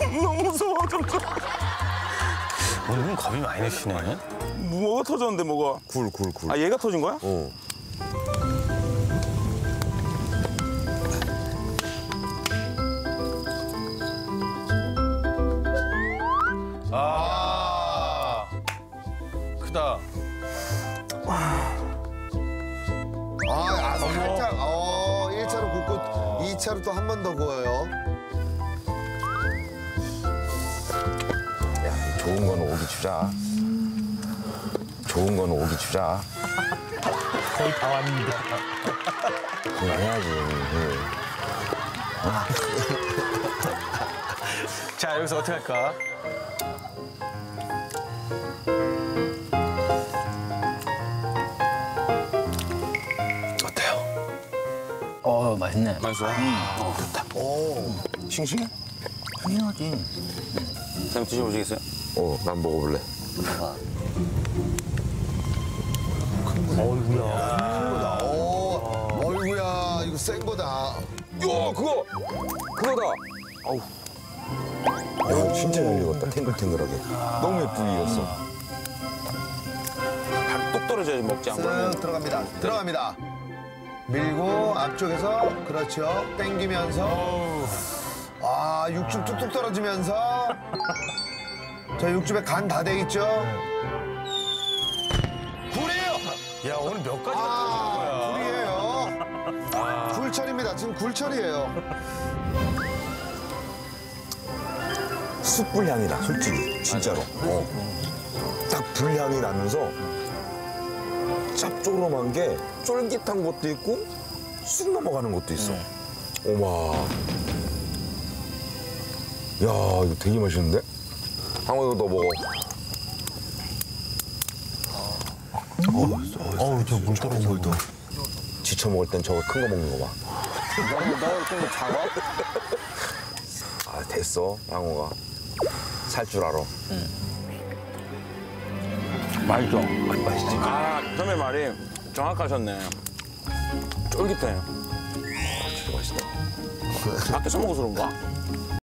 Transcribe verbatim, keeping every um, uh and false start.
너무 무서워, 점점. 오늘 겁이 많이 내시네. 뭐가 터졌는데, 뭐가? 굴, 굴, 굴. 아, 얘가 터진 거야? 어. 아, 크다. 아, 아 살짝. 어, 일 차로 굽고 이 차로 또 한 번 더 구워요. 야, 좋은 건 오기 주자. 좋은 건 오기 주자. 거의 다 왔는데. 그냥 해야지. 자, 여기서 어떻게 할까? 어때요? 어, 맛있네. 맛있어? 어, 좋다. 오. 싱싱해? 당연하지. 쌤 드셔보시겠어요? 어, 난 먹어볼래. 봐봐. 거다. 오. 어이구야, 이거 센 거다. 야, 그거! 그거다! 아우. 야, 진짜 잘 익었다, 탱글탱글하게. 너무 예쁘게 익었어. 뚝 떨어져야지 먹지 않고. 쓱 들어갑니다. 들어갑니다. 밀고 앞쪽에서 그렇죠. 당기면서 아 육즙 뚝뚝 떨어지면서 저 육즙에 간 다 돼 있죠. 굴이에요. 야, 오늘 몇 가지가 아 터지는 거야. 굴이에요. 굴철입니다. 지금 굴철이에요. 숯불 향이 나, 솔직히. 진짜로. 어. 딱 불향이 나면서 짭조름한 게 쫄깃한 것도 있고 쑥 넘어가는 것도 있어. 오마. 야, 이거 되게 맛있는데? 한번 이거 너 먹어. 어우, 저 물 떨어지는 거. 지쳐 먹을 땐 저거 큰 거 먹는 거 봐. 너너 좀 작아? 아, 됐어, 양호가. 살 줄 알아. 맛있어. 맛있지? 아, 선배 말이 정확하셨네. 쫄깃해. 진짜 맛있다. 밖에서 먹어서 그런가?